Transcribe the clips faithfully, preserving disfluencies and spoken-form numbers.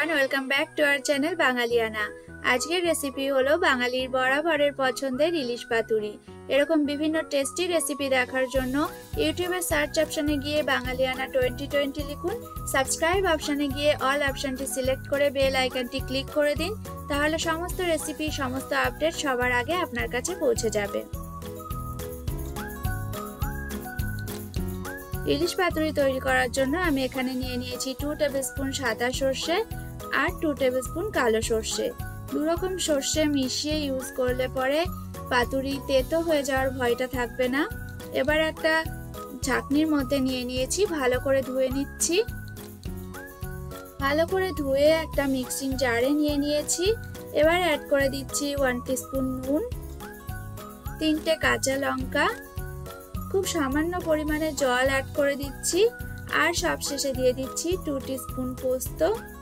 Everyone welcome back to our channel Bangaliana. आजकेर recipe हलो बांगालिर बराबरेर पछंदेर इलिश पातुरी। एरकम विभिन्न टेस्टी रेसिपि देखार जोन्नो यूट्यूबे सार्च अपशने गिये बांगालियाना टोয়েন্টি टोয়েন্টি लिखुन, सबस्क्राइब अपशने गिये अल अपशनटी सिलेक्ट करे बेल आइकनटी क्लिक करे दिन, ताहले समस्त रेसिपि समस्त आपडेट सबार आगे आपनार काछे पौঁছে যাবে। इलिश पातुरी तैरी करार जोन्नो आमी एखाने निये नियेछि टू टेबिलस्पुन सादा सर्षे और टू टेबिलस्पुन कालो सर्षे। दु रकम सर्षे मिशिए यूज करले परे पातुरी तेतो हये जाওয়ার भयटा थाकबे ना। एबार एकटा झाकनिर मধ্যে निये नियेछि, भालो करे धुए निচ্ছি। भालो करे धुए एकटा मिक्सिंग जारे निये नियेछि। एबार ऐड करे दिচ্ছি वन टीस्पुन नुन, तीनटे काঁচা लंका, खूब सामान्य परिमाणे जल ऐड करे दिচ্ছি और सबशेषे दिए दिচ্ছি टू टीस्पुन पोस्त।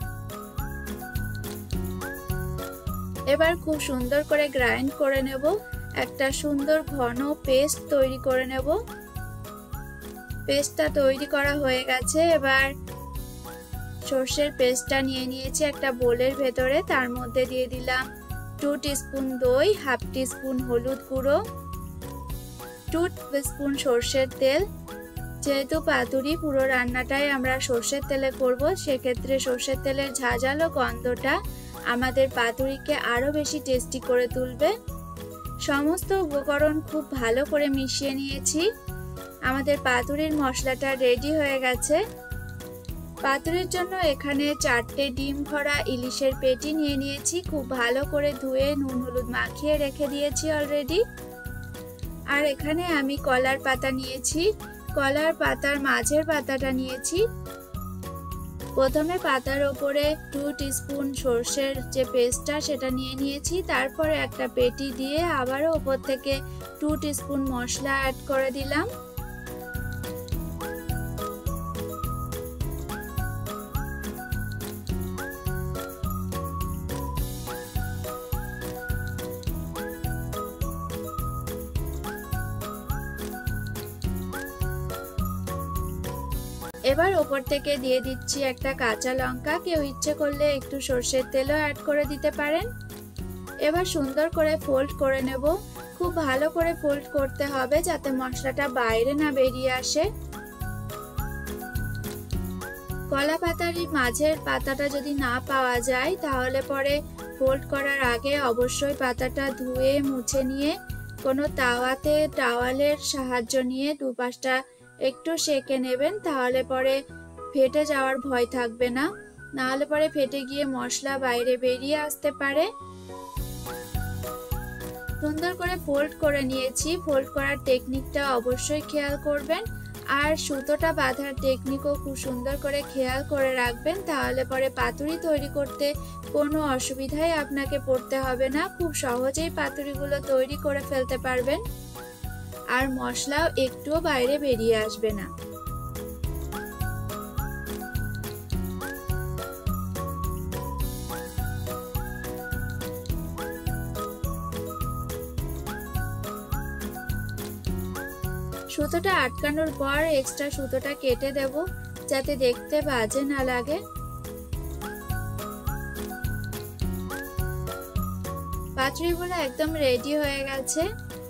एबार खूब सुंदर करे ग्राइंड करे नेब, एकटा सुंदर घन पेस्ट तैरी करे नेब। पेस्टटा तैरी करा हये गेছে। एबार সরষের পেস্টটা নিয়ে নিয়েছি একটা বোলের ভেতরে, তার মধ্যে দিয়ে দিলাম टू टीस्पुन দই, হাফ টিস্পুন হলুদ গুঁড়ো, टू टेबिलस्पुन সরষের তেল। যেহেতু পাতুরি পুরো রান্নাটাই আমরা সরষের তেলে করব, সেক্ষেত্রে সরষের তেলের ঝাঁঝালো গন্ধটা আমাদের পাতুরিকে আরো বেশি টেস্টি করে তুলবে। সমস্ত উপকরণ খুব ভালো করে মিশিয়ে নিয়েছি। আমাদের পাতুরির মশলাটা রেডি হয়ে গেছে। পাতুরির জন্য এখানে চারটে ডিম ভরা ইলিশের পেটি নিয়ে নিয়েছি, খুব ভালো করে ধুয়ে নুন হলুদ মাখিয়ে রেখে দিয়েছি অলরেডি। আর এখানে আমি কলার পাতা নিয়েছি, কলার পাতার মাঝের পাতাটা নিয়েছি। প্রথমে পাতার উপরে টু টিস্পুন সরষের যে পেস্টটা সেটা নিয়ে নিয়েছি, তারপরে একটা পেটি দিয়ে আবারও উপর থেকে টু টিস্পুন মশলা অ্যাড করে দিলাম। এবার উপর থেকে দিয়ে দিচ্ছি একটা কাঁচা লঙ্কা, কেউ ইচ্ছে করলে একটু সরষের তেলও অ্যাড করে দিতে পারেন। এবার সুন্দর করে ফোল্ড করে নেব। খুব ভালো করে ফোল্ড করতে হবে যাতে মশলাটা বাইরে না বেরিয়ে আসে। কলা পাতার মাঝের পাতাটা যদি না পাওয়া যায় তাহলে পরে ফোল্ড করার আগে অবশ্যই পাতাটা ধুয়ে মুছে নিয়ে কোনো তাওয়াতে টাওয়ালের সাহায্য নিয়ে দুপাশটা একটু সেকে নেবেন, তাহলে পরে ফেটে যাওয়ার ভয় থাকবে না, না হলে পরে ফেটে গিয়ে মশলা বাইরে বেরিয়ে আসতে পারে। সুন্দর করে ফোল্ড করে নিয়েছি। ফোল্ড করার টেকনিকটা অবশ্যই খেয়াল করবেন, আর সুতোটা বাঁধার টেকনিকও খুব সুন্দর করে খেয়াল করে রাখবেন, তাহলে পরে পাতুরি তৈরি করতে কোনো অসুবিধাই আপনাকে পড়তে হবে না। খুব সহজেই পাতুরিগুলো তৈরি করে ফেলতে পারবেন, আর মশলাও একটুও বাইরে বেরিয়ে আসবে না। সুতোটা আটকানোর পর এক্সট্রা সুতোটা কেটে দেব যাতে দেখতে বাজে না লাগে। পাতুরিগুলো একদম রেডি হয়ে গেছে।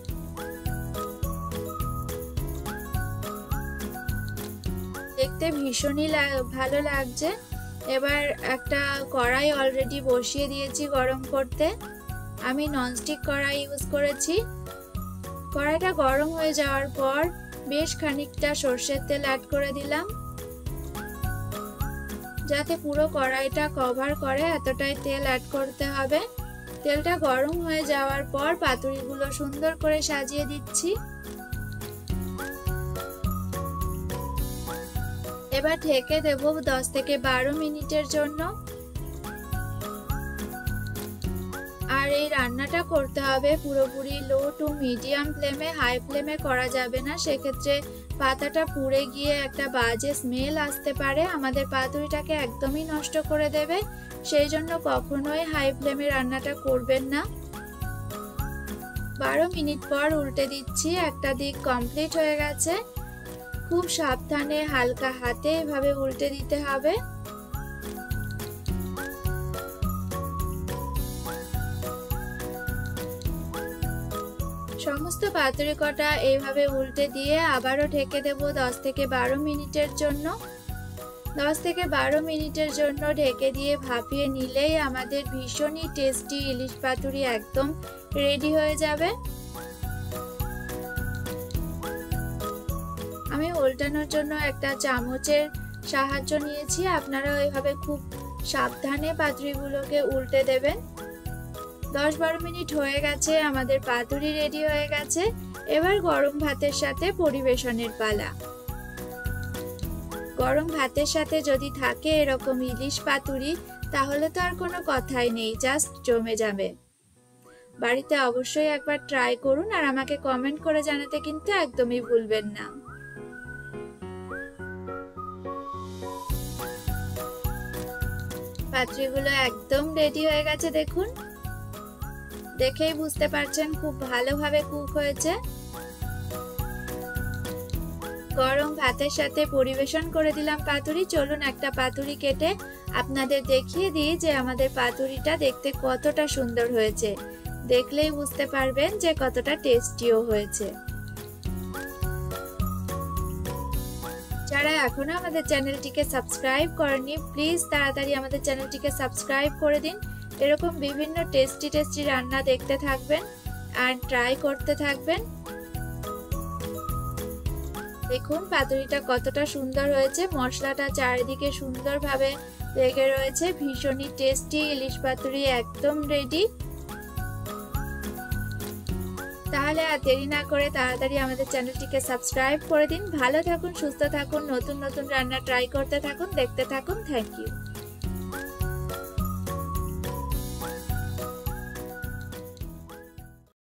দেখতে ভীষণই ভালো লাগছে। এবার একটা কড়াই অলরেডি বসিয়ে দিয়েছি গরম করতে। আমি ননস্টিক কড়াই ইউজ করেছি। কড়াইটা গরম হয়ে যাওয়ার পর বেশ খানিকটা সরষের তেল অ্যাড করে দিলাম, যাতে পুরো কড়াইটা কভার করে এতটাই তেল অ্যাড করতে হবে। তেলটা গরম হয়ে যাওয়ার পর পাতুরিগুলো সুন্দর করে সাজিয়ে দিচ্ছি। এবার ঢেকে দেব দশ থেকে বারো মিনিটের জন্য। আর এই রান্নাটা করতে হবে পুরোপুরি লো টু মিডিয়াম ফ্লেমে, হাই ফ্লেমে করা যাবে না, সেক্ষেত্রে পাতাটা পুড়ে গিয়ে একটা বাজে স্মেল আসতে পারে, আমাদের পাতুরিটাকে একদমই নষ্ট করে দেবে। সেই জন্য কখনোই হাই ফ্লেমে রান্নাটা করবেন না। বারো মিনিট পর উল্টে দিচ্ছি, একটা দিক কমপ্লিট হয়ে গেছে। খুব সাবধানে হালকা হাতে এভাবে উল্টে দিতে হবে। সমস্ত পাতুরি কটা এইভাবে উল্টে দিয়ে আবারও ঢেকে দেব দশ থেকে বারো মিনিটের জন্য। দশ থেকে বারো মিনিটের জন্য ঢেকে দিয়ে ভাপিয়ে নিলেই আমাদের ভীষণই টেস্টি ইলিশ পাতুরি একদম রেডি হয়ে যাবে। আমি উল্টানোর জন্য একটা চামচের সাহায্য নিয়েছি, আপনারা ওইভাবে খুব সাবধানে পাতুরিগুলোকে উল্টে দেবেন। দশ বারো মিনিট হয়ে গেছে, আমাদের পাতুরি রেডি হয়ে গেছে। এবার গরম ভাতের সাথে পরিবেশনের পালা। গরম ভাতের সাথে যদি থাকে এরকম ইলিশ পাতুরি তাহলে তো আর কোনো কথাই নেই, জাস্ট জমে যাবে। বাড়িতে অবশ্যই একবার ট্রাই করুন আর আমাকে কমেন্ট করে জানাতে কিন্তু একদমই ভুলবেন না। পাতুরিগুলো একদম রেডি হয়ে গেছে, দেখুন, দেখেই বুঝতে পারছেন খুব ভালোভাবে কুক হয়েছে। গরম ভাতের সাথে পরিবেশন করে দিলাম পাতুরি। চলুন একটা পাতুরি কেটে আপনাদের দেখিয়ে দিই যে আমাদের পাতুরিটা দেখতে কতটা সুন্দর হয়েছে। দেখলেই বুঝতে পারবেন যে কতটা টেস্টিও হয়েছে। যারা এখনো আমাদের চ্যানেলটিকে সাবস্ক্রাইব করেননি প্লিজ তাড়াতাড়ি আমাদের চ্যানেলটিকে সাবস্ক্রাইব করে দিন। এরকম বিভিন্ন টেস্টি টেস্টি রান্না দেখতে থাকবেন আর ট্রাই করতে থাকবেন। দেখুন পাতুরিটা কতটা সুন্দর হয়েছে, মশলাটা চারিদিকে সুন্দরভাবে লেগে রয়েছে। ভীষণই টেস্টি ইলিশ পাতুরি একদম রেডি। তাহলে আর দেরি না করে তাড়াতাড়ি আমাদের চ্যানেলটিকে সাবস্ক্রাইব করে দিন। ভালো থাকুন, সুস্থ থাকুন, নতুন নতুন রান্না ট্রাই করতে থাকুন, দেখতে থাকুন। Thank you.